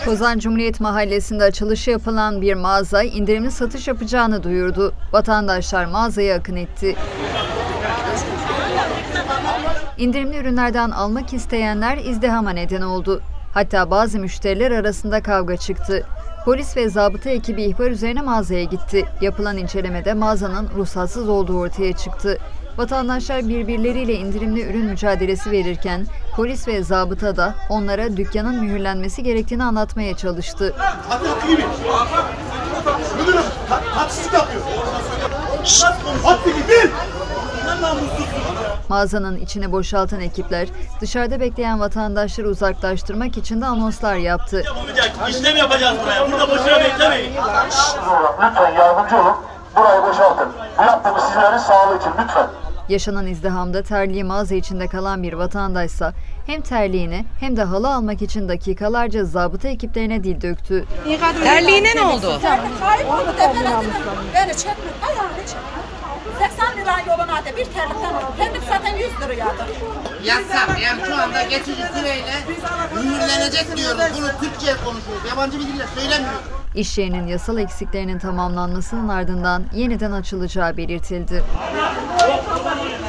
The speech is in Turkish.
Kozan Cumhuriyet Mahallesi'nde açılışı yapılan bir mağaza indirimli satış yapacağını duyurdu. Vatandaşlar mağazaya akın etti. İndirimli ürünlerden almak isteyenler izdihama neden oldu. Hatta bazı müşteriler arasında kavga çıktı. Polis ve zabıta ekibi ihbar üzerine mağazaya gitti. Yapılan incelemede mağazanın ruhsatsız olduğu ortaya çıktı. Vatandaşlar birbirleriyle indirimli ürün mücadelesi verirken polis ve zabıta da onlara dükkanın mühürlenmesi gerektiğini anlatmaya çalıştı. Müdürüm, haksızlık yapıyor. Hattı gibi. Mağazanın içine boşaltan ekipler dışarıda bekleyen vatandaşları uzaklaştırmak için de anonslar yaptı. İşlem yapacağız buraya. Burada boşuna beklemeyin. Lütfen yardımcı olun. Burayı boşaltın. Bu yaptığımız sizlerin sağlığı için lütfen. Yaşanan izdihamda terliği mağaza içinde kalan bir vatandaşsa hem terliğini hem de halı almak için dakikalarca zabıta ekiplerine dil döktü. Terliğine ne oldu? Kayboldu defelesini. Beni çekme. Ayağını çekme. 80 lira yoluna da bir terlikten aldım. Terlik zaten 100 liraydı. Yasak. Yani şu anda geçici süreyle mühürlenecek diyoruz. Bunu Türkçe konuşuyoruz. Yabancı bir dille söylemiyoruz. İş yerinin yasal eksiklerinin tamamlanmasının ardından yeniden açılacağı belirtildi.